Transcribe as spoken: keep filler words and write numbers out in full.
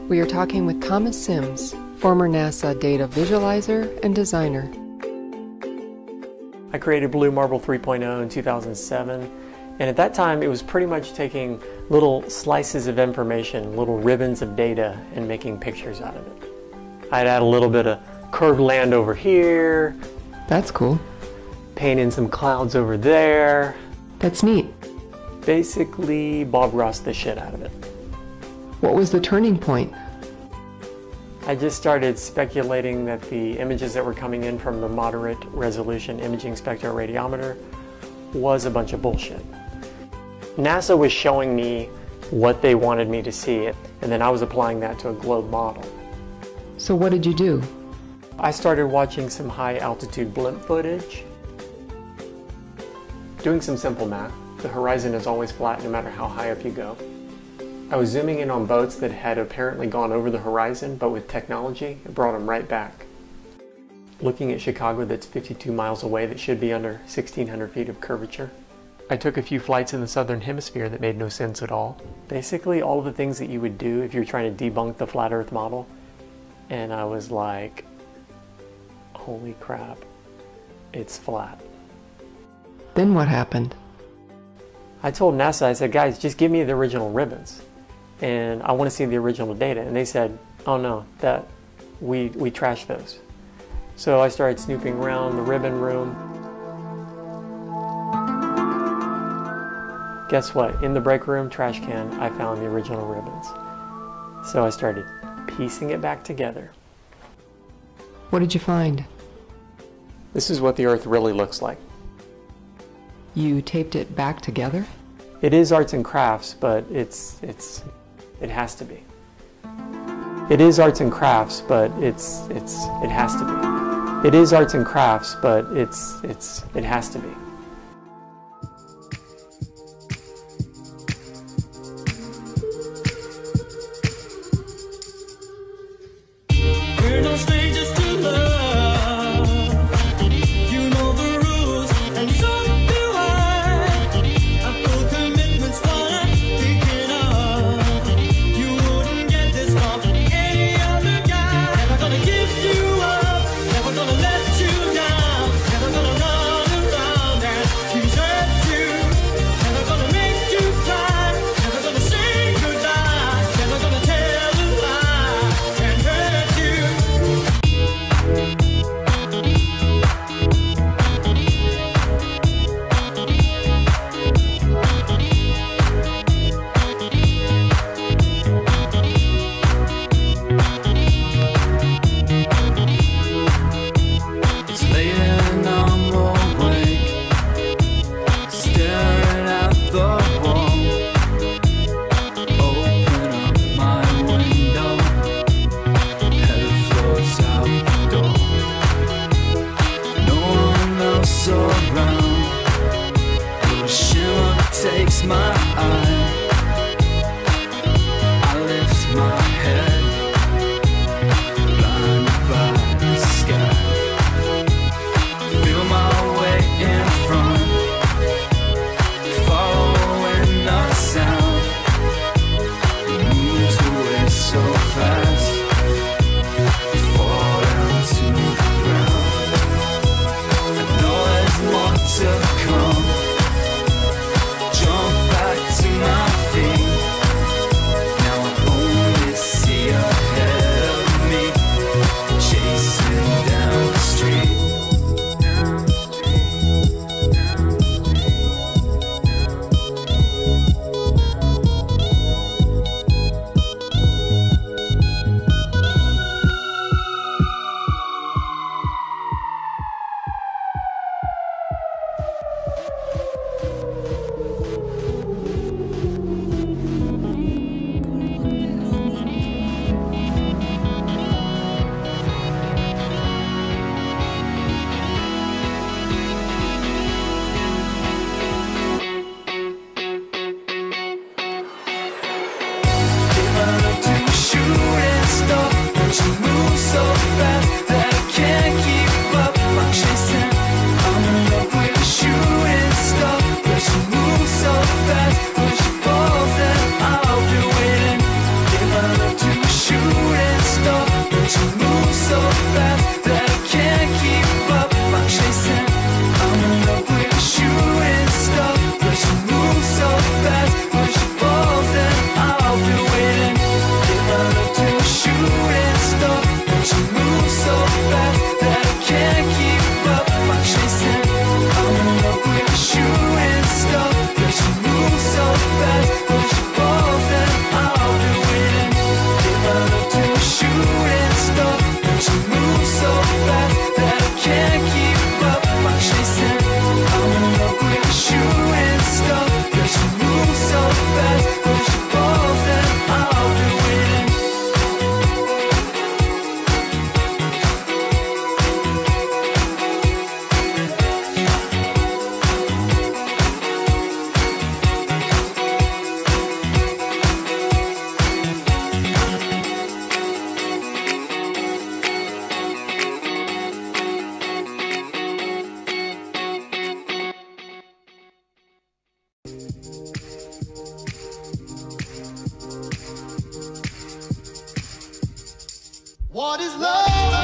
We are talking with Thomas Sims, former NASA data visualizer and designer. I created Blue Marble three point oh in two thousand seven, and at that time it was pretty much taking little slices of information, little ribbons of data, and making pictures out of it. I'd add a little bit of curved land over here. That's cool. Paint in some clouds over there. That's neat. Basically Bob Ross the shit out of it. What was the turning point? I just started speculating that the images that were coming in from the moderate resolution imaging spectroradiometer was a bunch of bullshit. NASA was showing me what they wanted me to see, and then I was applying that to a globe model. So what did you do? I started watching some high altitude blimp footage, doing some simple math. The horizon is always flat no matter how high up you go. I was zooming in on boats that had apparently gone over the horizon, but with technology, it brought them right back. Looking at Chicago that's fifty-two miles away that should be under sixteen hundred feet of curvature. I took a few flights in the southern hemisphere that made no sense at all. Basically all of the things that you would do if you're trying to debunk the flat earth model. And I was like, holy crap, it's flat. Then what happened? I told NASA, I said, guys, just give me the original ribbons. And I want to see the original data. And they said, oh no, that we, we trashed those. So I started snooping around the ribbon room. Guess what? In the break room trash can, I found the original ribbons. So I started piecing it back together. What did you find? This is what the Earth really looks like. You taped it back together? It is arts and crafts, but it's, it's, it has to be. It is arts and crafts, but it's, it's, it has to be. It is arts and crafts, but it's, it's, it has to be. What is love?